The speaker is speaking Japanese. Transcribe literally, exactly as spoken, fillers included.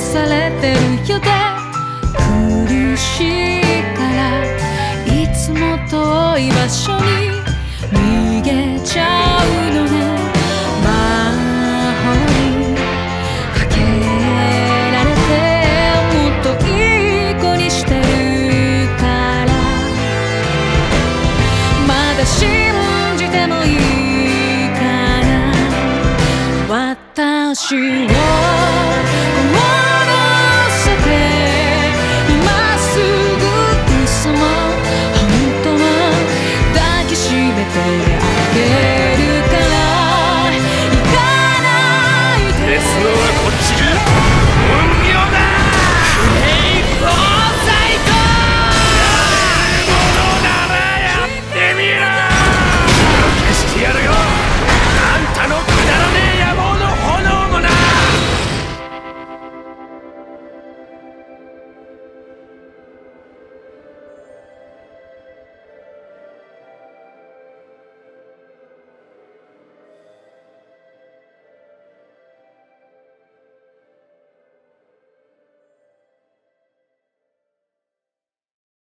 されてるよね。苦しいからいつも遠い場所に逃げちゃうのね。魔法にかけられてもっといい子にしてるから、まだ信じてもいいかな。私を